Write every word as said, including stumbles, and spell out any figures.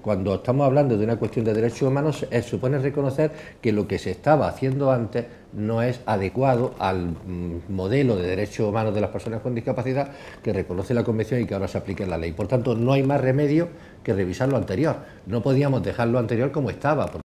cuando estamos hablando de una cuestión de derechos humanos, es, supone reconocer que lo que se estaba haciendo antes no es adecuado al mm, modelo de derechos humanos de las personas con discapacidad que reconoce la Convención y que ahora se aplica en la ley. Por tanto, no hay más remedio que revisar lo anterior. No podíamos dejar lo anterior como estaba.